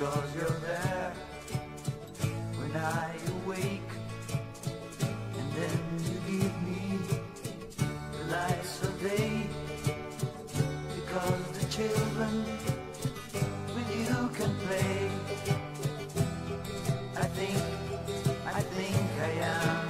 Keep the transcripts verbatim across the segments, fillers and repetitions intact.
because you're there when I awake, and then you give me the lights of day, because the children with you can play. I think, I think I am,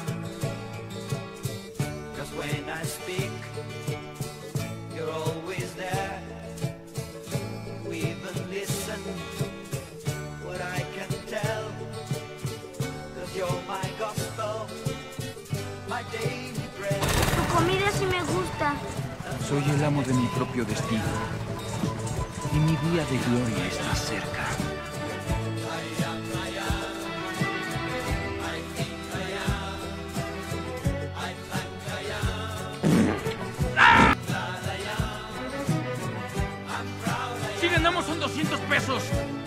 'cause when I speak, you're always there. You even listen what I can tell, 'cause you're my gospel, my daily bread. Tu comida sí me gusta. Soy el amo de mi propio destino, y mi día de gloria está cerca. ¡Si ganamos son doscientos pesos!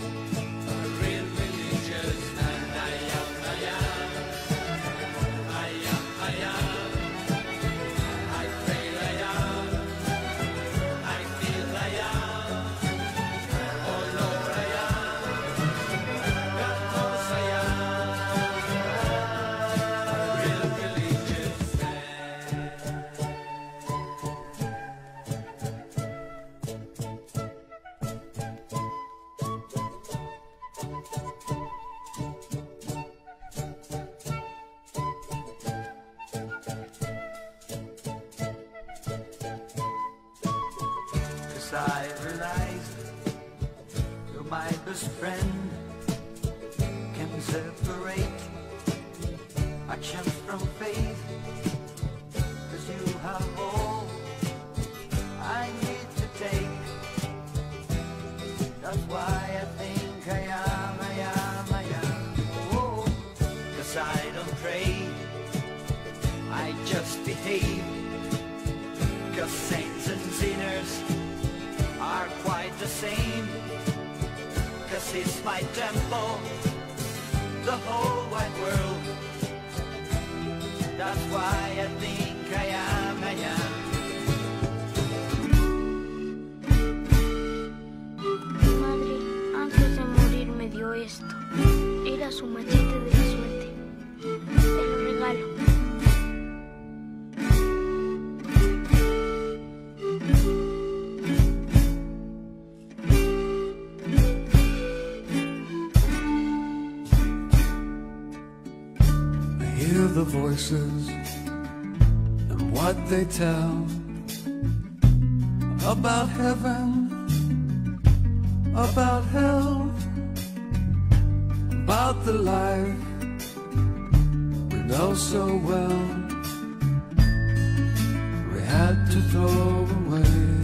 I realize you're my best friend. Can separate actions from faith, 'cause you have all I need to take. That's why I think I am, I am, I am. Oh, 'cause I don't pray, I just behave, 'cause saints and sinners are quite the same, 'cause it's my temple, the whole wide world. That's why I think I am, I am. Mi madre, antes de morir, me dio esto. Era su machete de la suerte. Te lo regalo. Hear the voices and what they tell about heaven, about hell, about the life we know so well we had to throw away.